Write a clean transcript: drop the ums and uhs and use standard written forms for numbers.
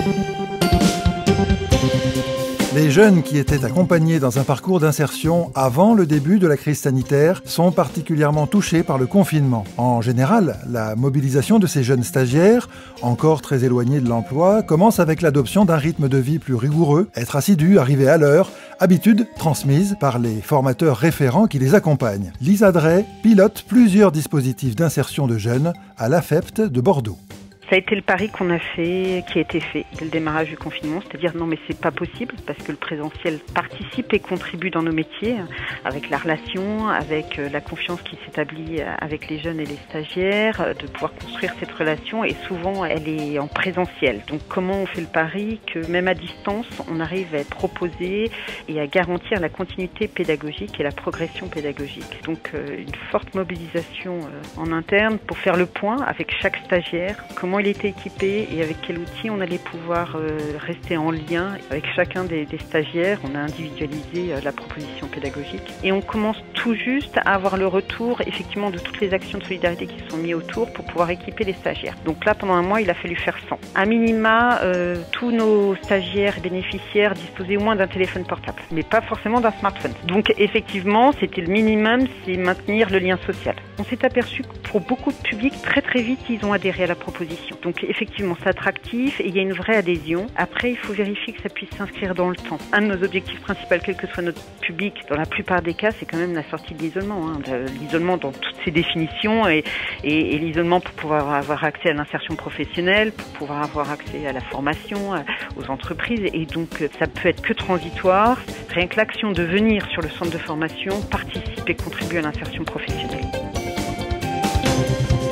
Les jeunes qui étaient accompagnés dans un parcours d'insertion avant le début de la crise sanitaire sont particulièrement touchés par le confinement. En général, la mobilisation de ces jeunes stagiaires, encore très éloignés de l'emploi, commence avec l'adoption d'un rythme de vie plus rigoureux, être assidu, arriver à l'heure, habitude transmise par les formateurs référents qui les accompagnent. Lisa Drey pilote plusieurs dispositifs d'insertion de jeunes à l'AFEPT de Bordeaux. Ça a été le pari qui a été fait dès le démarrage du confinement, c'est-à-dire non mais c'est pas possible parce que le présentiel participe et contribue dans nos métiers, avec la relation, avec la confiance qui s'établit avec les jeunes et les stagiaires, de pouvoir construire cette relation et souvent elle est en présentiel. Donc comment on fait le pari que même à distance on arrive à être proposé et à garantir la continuité pédagogique et la progression pédagogique. Donc une forte mobilisation en interne pour faire le point avec chaque stagiaire, comment il était équipé et avec quel outil on allait pouvoir rester en lien avec chacun des stagiaires. On a individualisé la proposition pédagogique et on commence tout juste à avoir le retour effectivement de toutes les actions de solidarité qui sont mises autour pour pouvoir équiper les stagiaires. Donc là, pendant un mois, il a fallu faire 100. À minima, tous nos stagiaires et bénéficiaires disposaient au moins d'un téléphone portable, mais pas forcément d'un smartphone. Donc effectivement, c'était le minimum, c'est maintenir le lien social. On s'est aperçu que pour beaucoup de publics, très très vite, ils ont adhéré à la proposition. Donc effectivement, c'est attractif et il y a une vraie adhésion. Après, il faut vérifier que ça puisse s'inscrire dans le temps. Un de nos objectifs principaux, quel que soit notre public, dans la plupart des cas, c'est quand même la sortie de l'isolement. L'isolement dans toutes ses définitions et l'isolement pour pouvoir avoir accès à l'insertion professionnelle, pour pouvoir avoir accès à la formation, aux entreprises. Et donc, ça peut être que transitoire. Rien que l'action de venir sur le centre de formation participe et contribue à l'insertion professionnelle.